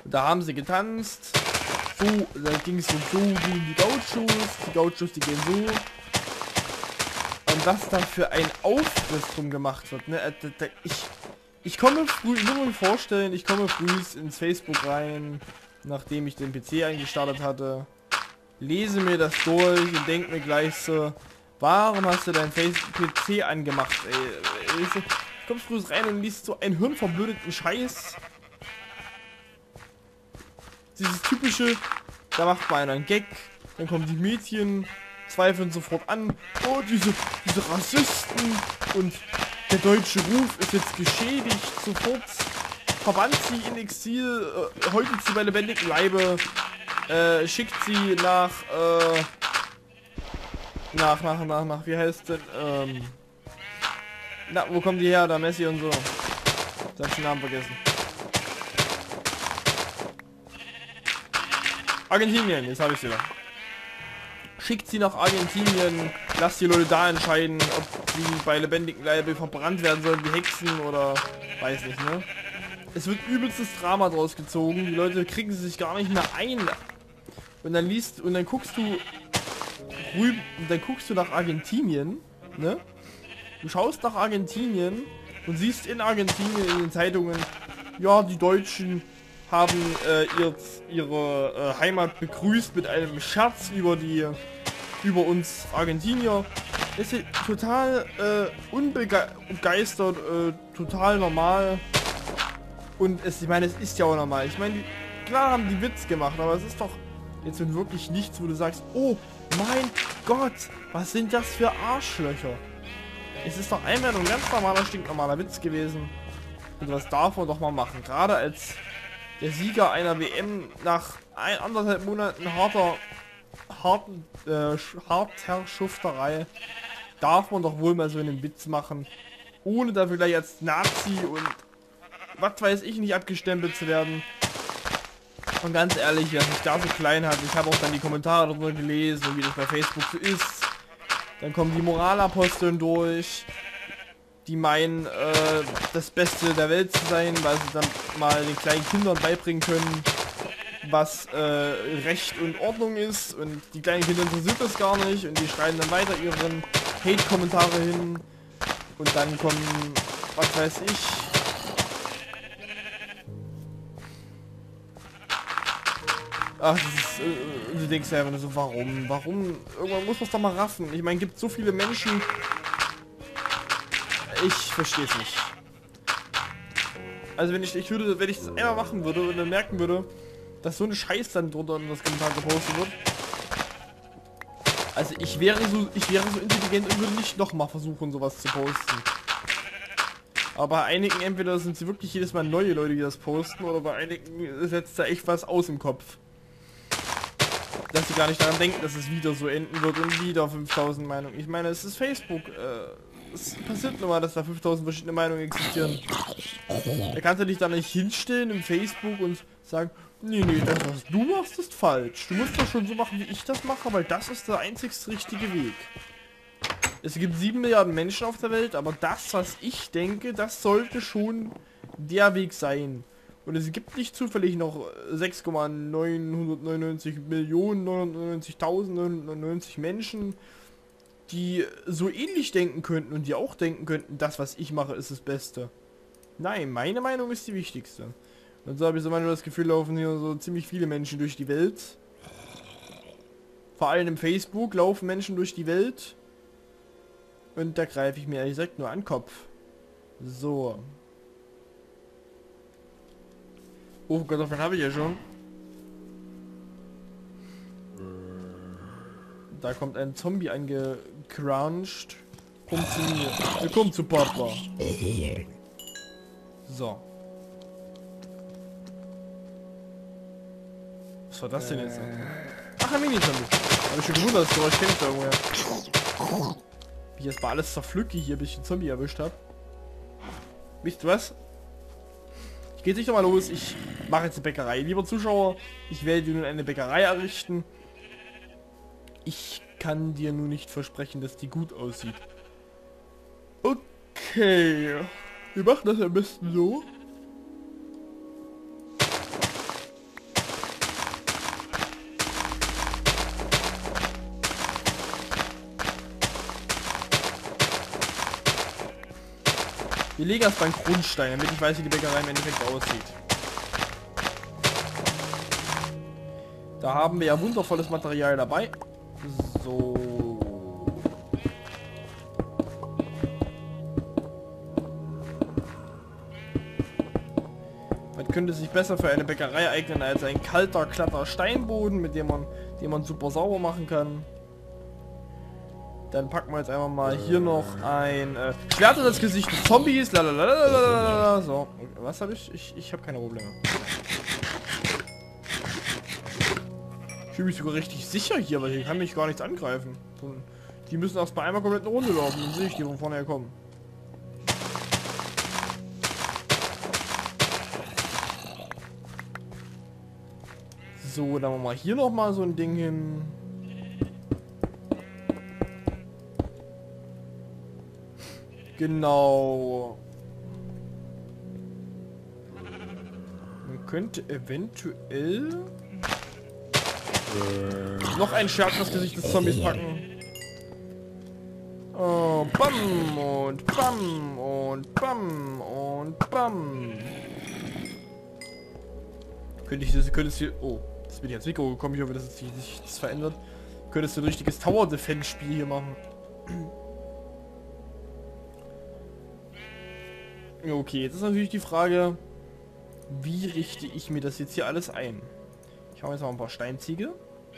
Und da haben sie getanzt. So, da ging es so gegen die Gauchos, die gehen so. Und was da für ein Aufriss drum gemacht wird, ne? Ich komme früh, ich muss mir vorstellen, ich komme früh ins Facebook rein, nachdem ich den PC eingestartet hatte, lese mir das durch und denke mir gleich so, warum hast du dein PC angemacht, ey? Ich komm früh rein und liest so einen hirnverblödeten Scheiß. Dieses typische, da macht man einen Gag, dann kommen die Mädchen, zweifeln sofort an, oh, diese Rassisten und der deutsche Ruf ist jetzt geschädigt, sofort verbannt sie in Exil, häutet sie bei lebendigem Leibe, schickt sie nach, wie heißt denn, na, wo kommen die her, da Messi und so. Da hab ich den Namen vergessen. Argentinien, jetzt habe ich sie da. Schickt sie nach Argentinien, lasst die Leute da entscheiden, ob sie bei lebendigem Leibe verbrannt werden sollen wie Hexen oder weiß nicht, ne? Es wird übelstes Drama draus gezogen, die Leute kriegen sich gar nicht mehr ein. Und dann guckst du nach Argentinien, ne? Du schaust nach Argentinien und siehst in Argentinien in den Zeitungen, ja, die Deutschen haben ihre Heimat begrüßt mit einem Scherz über uns Argentinier. Ist total unbegeistert, total normal. Und ich meine, es ist ja auch normal. Ich meine, klar haben die Witz gemacht, aber es ist doch jetzt wirklich nichts, wo du sagst, oh mein Gott, was sind das für Arschlöcher? Es ist doch einmal ein ganz normaler, stinknormaler Witz gewesen. Und das darf man doch mal machen. Gerade als der Sieger einer WM nach 1,5 Monaten harter Schufterei darf man doch wohl mal so einen Witz machen, ohne dafür gleich als Nazi und was weiß ich nicht abgestempelt zu werden. Und ganz ehrlich, wer sich da so klein hat, ich habe auch dann die Kommentare darüber gelesen, wie das bei Facebook so ist. Dann kommen die Moralaposteln durch, die meinen, das Beste der Welt zu sein, weil sie dann mal den kleinen Kindern beibringen können, was Recht und Ordnung ist, und die kleinen Kinder interessiert das gar nicht und die schreiben dann weiter ihren Hate-Kommentare hin und dann kommen, was weiß ich, ach, das ist, du denkst ja einfach so, warum, irgendwann muss man es doch mal raffen. Ich meine, gibt so viele Menschen, ich verstehe es nicht. Also wenn ich das einmal machen würde und dann merken würde, dass so eine Scheiß dann drunter in das Kommentar gepostet wird. Also ich wäre so intelligent und würde nicht nochmal versuchen, sowas zu posten. Aber bei einigen entweder sind sie wirklich jedes Mal neue Leute, die das posten, oder bei einigen setzt da echt was aus im Kopf. Dass sie gar nicht daran denken, dass es wieder so enden wird und wieder 5000 Meinungen. Ich meine, es ist Facebook. Es passiert nur mal, dass da 5000 verschiedene Meinungen existieren. Da kannst du dich da nicht hinstellen im Facebook und sagen, nee, das was du machst ist falsch. Du musst das schon so machen, wie ich das mache, weil das ist der einzig richtige Weg. Es gibt 7 Milliarden Menschen auf der Welt, aber das, was ich denke, das sollte schon der Weg sein. Und es gibt nicht zufällig noch 6,999.999.999 Menschen, die so ähnlich denken könnten und die auch denken könnten, das, was ich mache, ist das Beste. Nein, meine Meinung ist die wichtigste. Und so habe ich so manchmal das Gefühl, laufen hier so ziemlich viele Menschen durch die Welt. Vor allem im Facebook laufen Menschen durch die Welt. Und da greife ich mir ehrlich gesagt nur an den Kopf. So. Oh Gott, davon habe ich ja schon. Da kommt ein Zombie angecrunched. Komm zu mir. Willkommen zu Papa. So. Was war das denn jetzt? Ach, ein Mini-Zombie. Hab ich schon gewundert, das Geräusch kenne ich da irgendwoher. Wie ich jetzt mal alles zerpflücke hier, bis ich den Zombie erwischt habe. Wisst ihr was? Ich gehe nicht nochmal los, ich mache jetzt eine Bäckerei. Lieber Zuschauer, ich werde dir nun eine Bäckerei errichten. Ich kann dir nur nicht versprechen, dass die gut aussieht. Okay. Wir machen das am besten so. Wir legen erstmal einen Grundstein, damit ich weiß, wie die Bäckerei im Endeffekt aussieht. Da haben wir ja wundervolles Material dabei. So. Man könnte sich besser für eine Bäckerei eignen als ein kalter, glatter Steinboden, mit dem man super sauber machen kann. Dann packen wir jetzt einfach mal hier noch ein Schwert in das Gesicht des Zombies. Lalalala. So, was habe ich? Ich habe keine Probleme. Ich fühle mich sogar richtig sicher hier, weil hier kann mich gar nichts angreifen. Die müssen erst mal einmal komplett eine Runde laufen, dann sehe ich die von vorne her kommen. So, dann machen wir mal hier noch mal so ein Ding hin. Genau. Man könnte eventuell noch ein Scherz ins Gesicht des Zombies packen. Oh, bam und bam und bam und bam. Könntest du, oh, jetzt bin ich ans Mikro gekommen, ich hoffe, dass es sich nichts verändert. Könntest du ein richtiges Tower Defense Spiel hier machen. Okay, jetzt ist natürlich die Frage, wie richte ich mir das jetzt hier alles ein? Ich habe jetzt mal ein paar Steinziegel.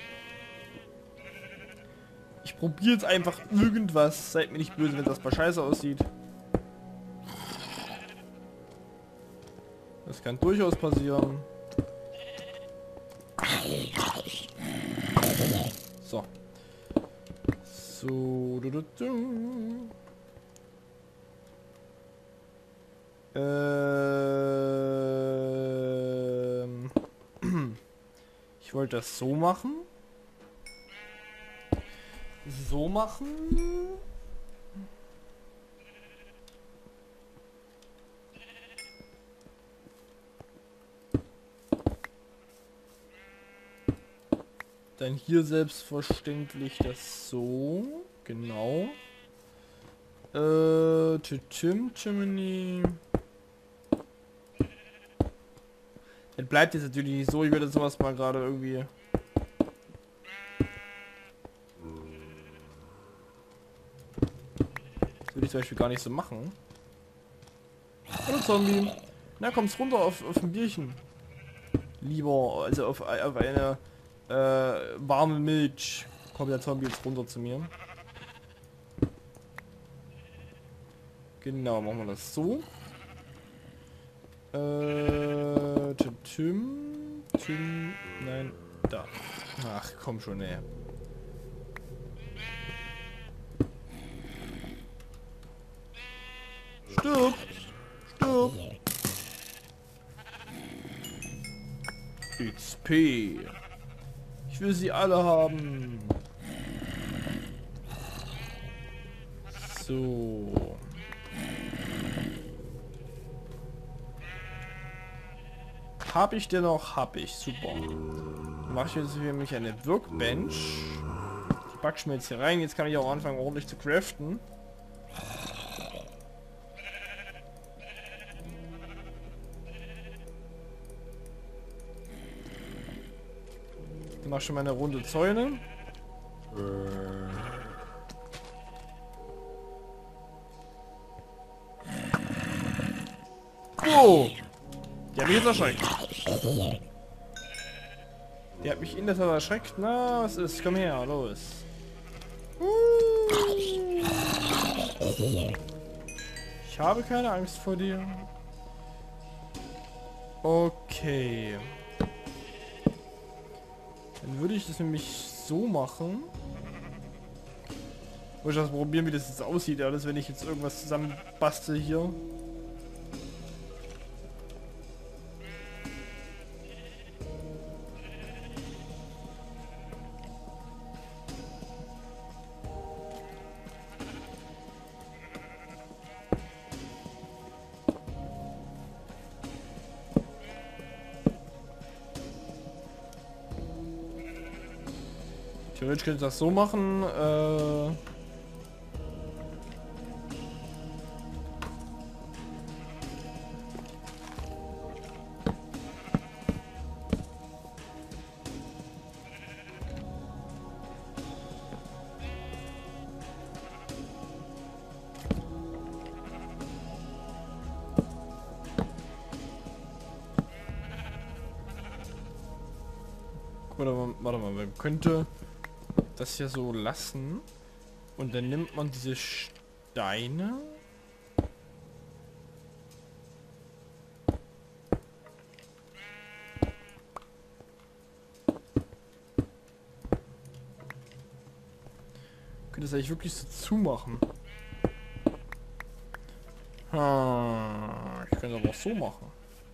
Ich probiere jetzt einfach irgendwas. Seid mir nicht böse, wenn das mal scheiße aussieht. Das kann durchaus passieren. So. So. Ich wollte das so machen. So machen. Dann hier selbstverständlich das so. Genau. Chimney. Das bleibt jetzt natürlich nicht so. Ich werde sowas mal gerade irgendwie. Das würde ich zum Beispiel gar nicht so machen. Hallo Zombie. Na, kommst runter auf ein Bierchen. Lieber, also auf eine warme Milch. Kommt der Zombie jetzt runter zu mir. Genau, machen wir das so. Nein, da. Ach, komm schon, ey. Stirb! Stirb! XP. Ich will sie alle haben. So. Hab ich denn noch? Hab ich. Super. Dann mache ich jetzt für mich eine Workbench. Die Backschmelz hier rein. Jetzt kann ich auch anfangen, ordentlich zu craften. Ich mache schon mal eine runde Zäune. Oh! Der hat mich jetzt erschreckt. Der hat mich in der Tat erschreckt. Na, was ist? Komm her, los. Ich habe keine Angst vor dir. Okay. Dann würde ich das nämlich so machen. Muss ich das probieren, wie das jetzt aussieht, alles, wenn ich jetzt irgendwas zusammen bastel hier. Theoretisch könnte ich das so machen. Oder warte mal, man könnte das ja so lassen. Und dann nimmt man diese Steine. Könnte das eigentlich wirklich so zumachen. Ich könnte aber auch so machen.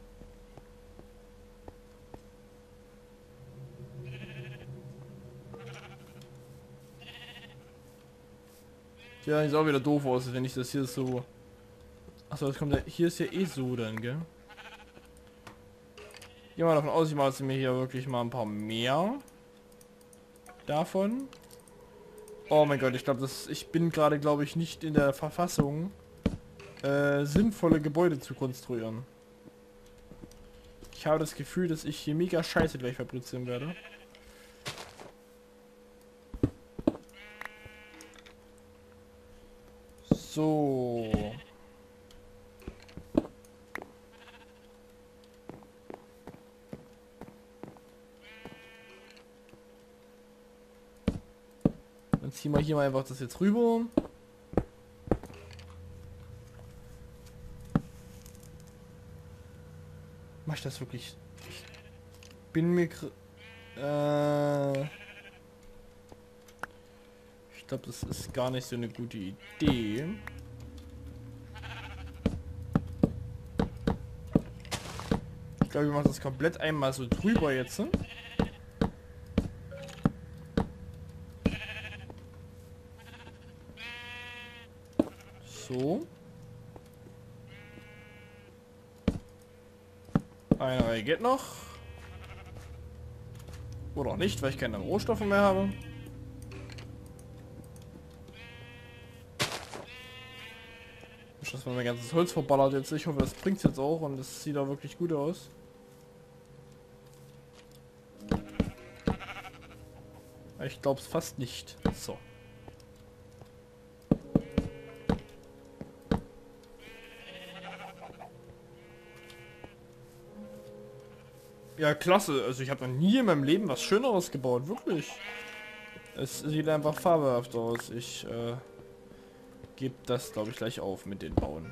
Ja, sieht auch wieder doof aus, wenn ich das hier so... Achso, das kommt ja... Hier ist ja eh so dann, gell? Gehen wir davon aus, ich mache jetzt mir hier wirklich mal ein paar mehr davon. Oh mein Gott, ich glaube, ich bin gerade, glaube ich, nicht in der Verfassung, sinnvolle Gebäude zu konstruieren. Ich habe das Gefühl, dass ich hier mega Scheiße gleich fabrizieren werde. So. Dann ziehen wir hier mal einfach das jetzt rüber. Mach ich das wirklich? Ich bin mir... ich glaube, das ist gar nicht so eine gute Idee. Ich glaube, wir machen das komplett einmal so drüber jetzt. So. Eine Reihe geht noch. Oder auch nicht, weil ich keine Rohstoffe mehr habe. Das war mein ganzes Holz verballert jetzt. Ich hoffe, das bringt jetzt auch und das sieht auch wirklich gut aus. Ich glaube es fast nicht. So. Ja, klasse. Also ich habe noch nie in meinem Leben was Schöneres gebaut. Wirklich. Es sieht einfach fabelhaft aus. Ich gebe das, glaube ich, gleich auf mit den Bauen.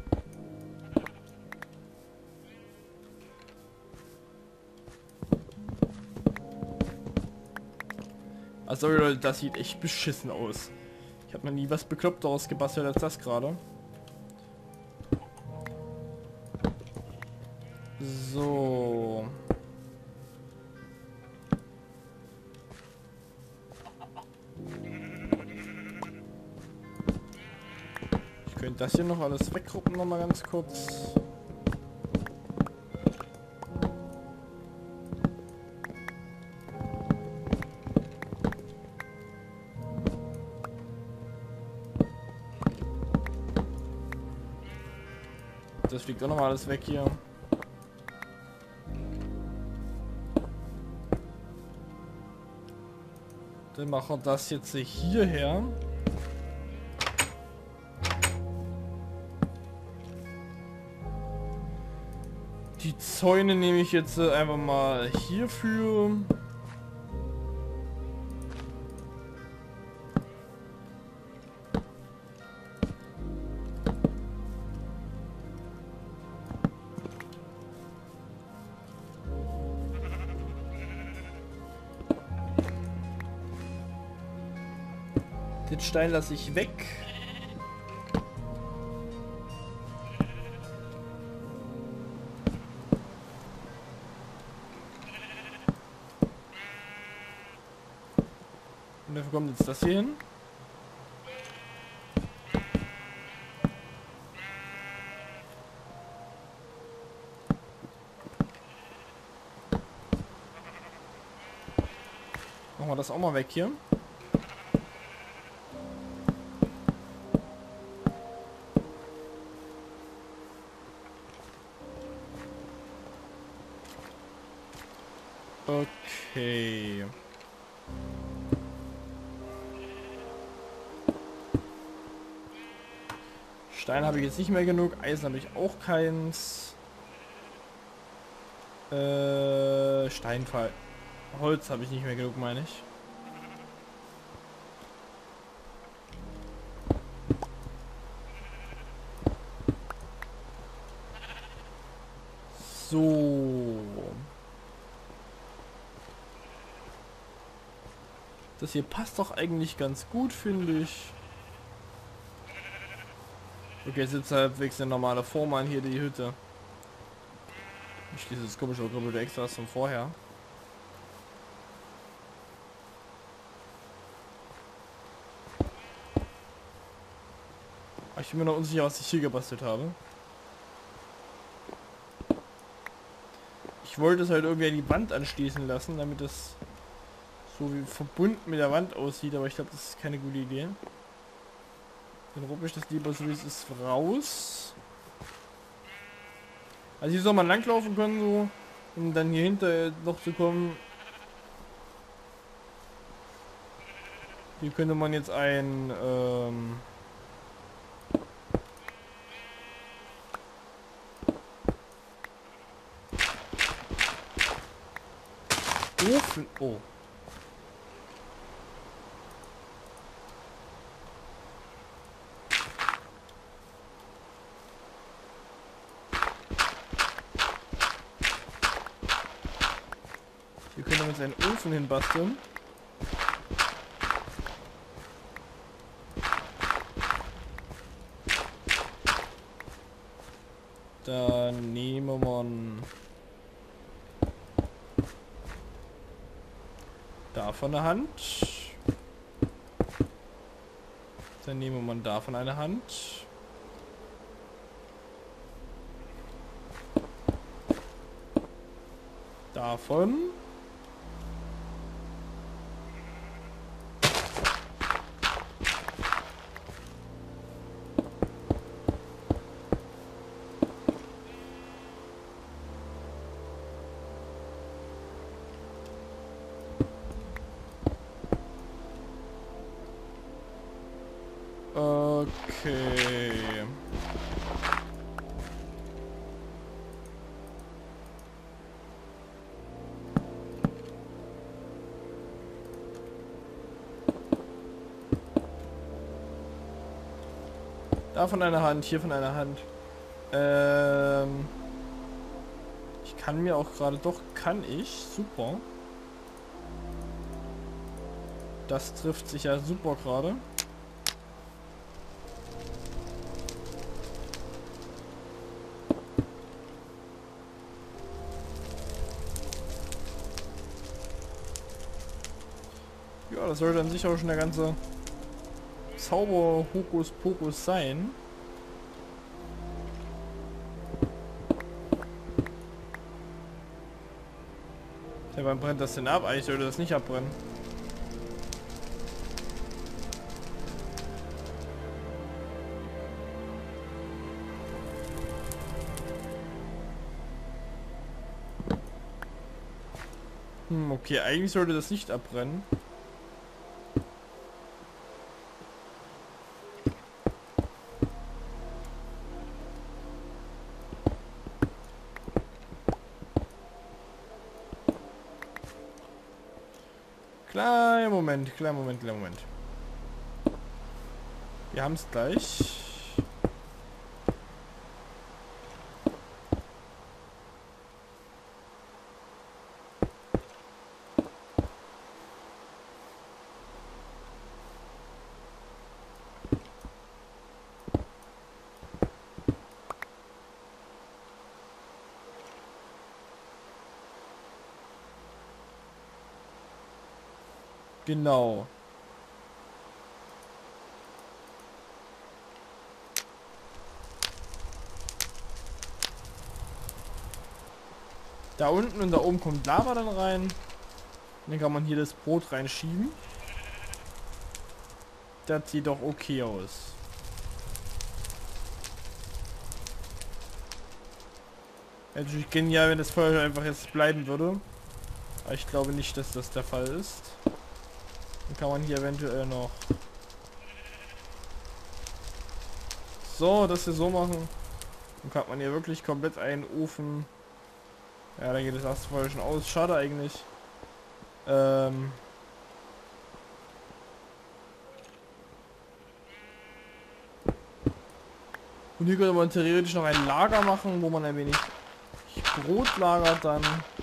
Also Leute, das sieht echt beschissen aus. Ich habe noch nie was Bekloppteres gebastelt als das gerade. So. Ich könnte das hier noch alles weggruppen noch mal ganz kurz. Das fliegt auch noch mal alles weg hier. Dann machen wir das jetzt hierher. Die Zäune nehme ich jetzt einfach mal hierfür. Den Stein lasse ich weg. Und dafür kommt jetzt das hier hin. Machen wir das auch mal weg hier. Okay. Stein habe ich jetzt nicht mehr genug, Eisen habe ich auch keins. Steinfall. Holz habe ich nicht mehr genug, meine ich. So. Das hier passt doch eigentlich ganz gut, finde ich. Okay, jetzt sitzt halbwegs eine normale Form an hier, die Hütte. Nicht dieses komische gerübelte Extras von vorher. Aber ich bin mir noch unsicher, was ich hier gebastelt habe. Ich wollte es halt irgendwie an die Wand anschließen lassen, damit es so wie verbunden mit der Wand aussieht, aber ich glaube, das ist keine gute Idee. Dann ruppe ich das lieber so wie es ist raus. Also hier soll man langlaufen können so, um dann hier hinter noch zu kommen. Hier könnte man jetzt ein Ofen. Oh. Hier können wir jetzt einen Ofen hinbasteln. Dann nehmen wir davon eine Hand. Dann nehmen wir davon eine Hand. Davon. Okay. Davon eine Hand, hier von einer Hand. Ich kann mir auch gerade, doch kann ich, super. Das trifft sich ja super gerade. Ja, das sollte an sich auch schon der ganze Zauber-Hokus-Pokus sein. Ja, wann brennt das denn ab? Eigentlich sollte das nicht abbrennen. Okay, eigentlich sollte das nicht abbrennen. Kleiner Moment, kleiner Moment, kleiner Moment. Wir haben es gleich. Genau. Da unten und da oben kommt Lava dann rein. Dann kann man hier das Brot reinschieben. Das sieht doch okay aus. Wäre natürlich genial, wenn das Feuer einfach jetzt bleiben würde. Aber ich glaube nicht, dass das der Fall ist. Dann kann man hier eventuell noch so das hier so machen. Dann kann man hier wirklich komplett einen Ofen. Ja, dann geht das erste Feuer schon aus. Schade eigentlich. Und hier könnte man theoretisch noch ein Lager machen, wo man ein wenig Brot lagert dann.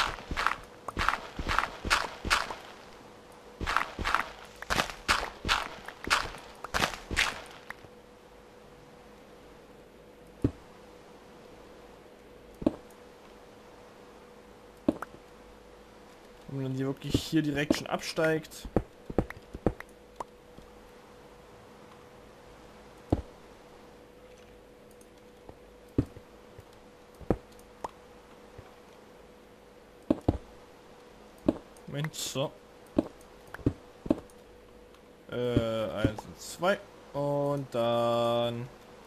Und dann die wirklich hier direkt schon absteigt. Moment, so. 1 und 2. Und dann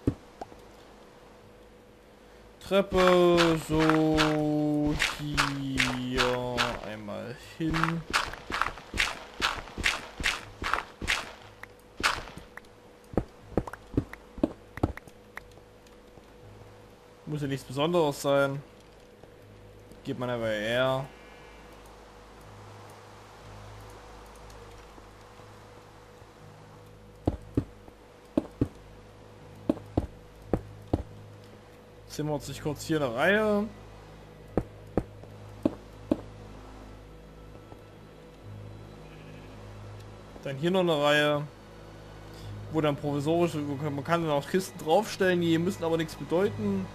Treppe so hier einmal hin. Muss ja nichts Besonderes sein. Geht man aber her. Zimmert sich kurz hier eine Reihe. Dann hier noch eine Reihe, wo dann provisorisch, man kann dann auch Kisten draufstellen, die müssen aber nichts bedeuten.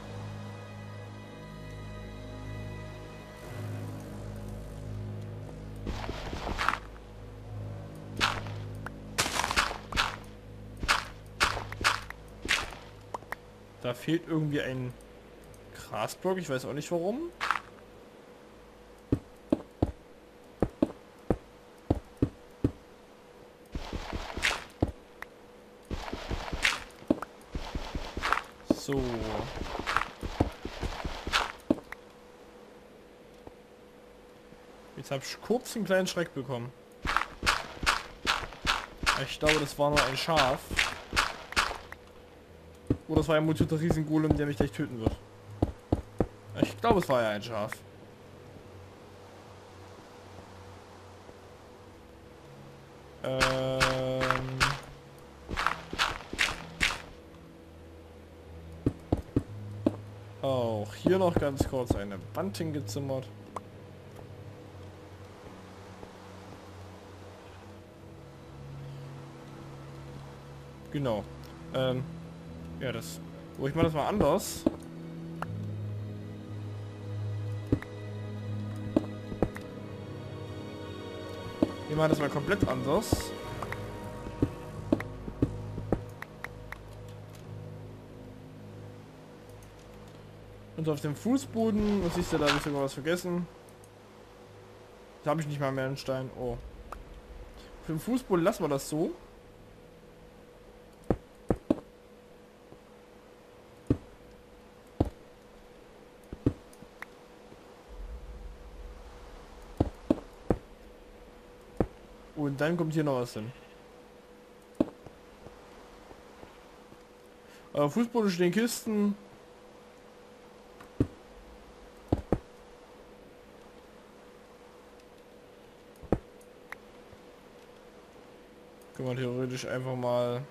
Da fehlt irgendwie ein Grasblock, ich weiß auch nicht warum. So. Jetzt habe ich kurz einen kleinen Schreck bekommen. Ich glaube, das war nur ein Schaf. Oder es war ein mutierter Riesengolem, der mich gleich töten wird. Ich glaube, es war ja ein Schaf. Auch hier noch ganz kurz eine Wand hingezimmert. Genau. Ja, das... Oh, ich mache das mal anders. Ich mache das mal komplett anders. Und auf dem Fußboden, was siehst du, da habe ich sogar was vergessen. Da habe ich nicht mal mehr einen Stein. Oh. Auf dem Fußboden lassen wir das so. Und dann kommt hier noch was hin. Fußboden stehen Kisten. Kann man theoretisch einfach mal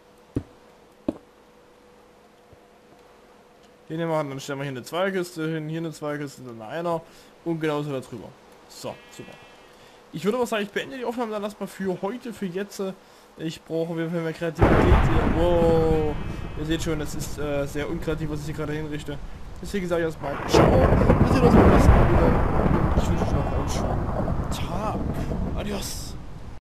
den machen, dann stellen wir hier eine Zweikiste hin, hier eine Zweikiste, dann einer und genauso da drüber. So, super. Ich würde aber sagen, ich beende die Aufnahme dann erstmal für heute, für jetzt. Ich brauche auf jeden Fall mehr Kreativität hier. Wow. Ihr seht schon, das ist sehr unkreativ, was ich hier gerade hinrichte. Deswegen sage ich erstmal ciao. Wir sehen uns beim nächsten Mal wieder. Und ich wünsche euch noch einen schönen Tag. Adios.